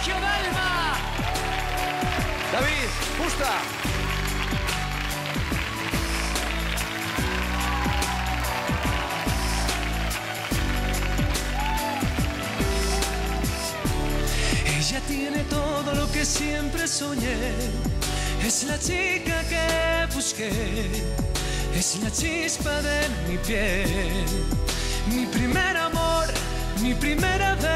Sergio Dalma. David, Fusta. Ella tiene todo lo que siempre soñé. Es la chica que busqué. Es la chispa de mi piel. Mi primer amor, mi primera vez.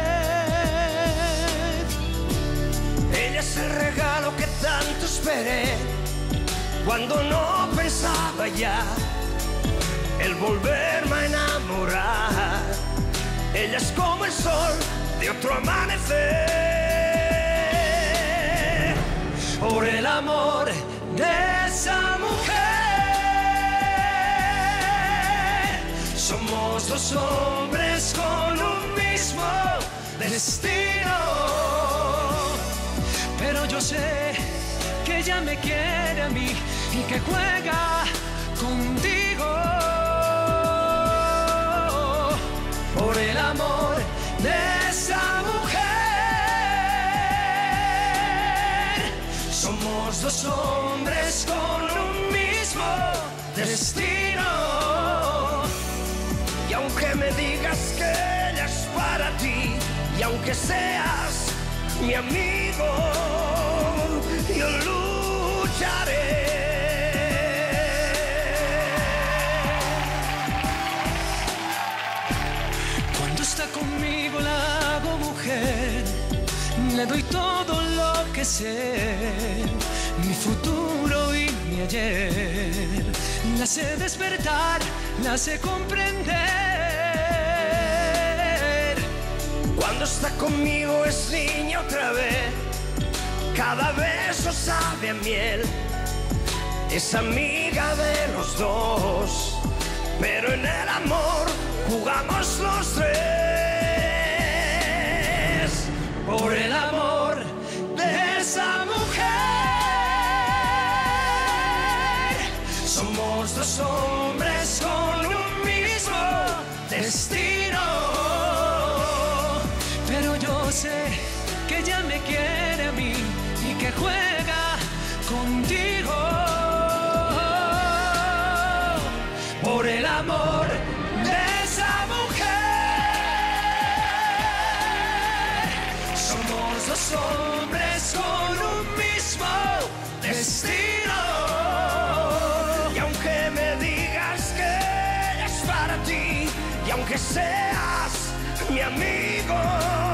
Ella es el regalo que tanto esperé, cuando no pensaba ya el volverme a enamorar. Ella es como el sol de otro amanecer. Por el amor de esa mujer, somos dos hombres con un mismo destino. Pero yo sé que ella me quiere a mí y que juega contigo. Por el amor de esa mujer, somos dos hombres con un mismo destino. Y aunque me digas que ella es para ti, y aunque seas mi amigo, yo lucharé. Cuando está conmigo la hago mujer, le doy todo lo que sé, mi futuro y mi ayer. La sé despertar, la sé comprender. Cuando está conmigo es niña otra vez, cada beso sabe a miel. Es amiga de los dos, pero en el amor jugamos los tres. Por el amor de esa mujer, somos dos hombres con un mismo destino. Pero yo sé que ella me quiere a mí y que juega contigo. Por el amor de esa mujer, somos dos hombres con un mismo destino. Y aunque me digas que ella es para ti, y aunque seas mi amigo,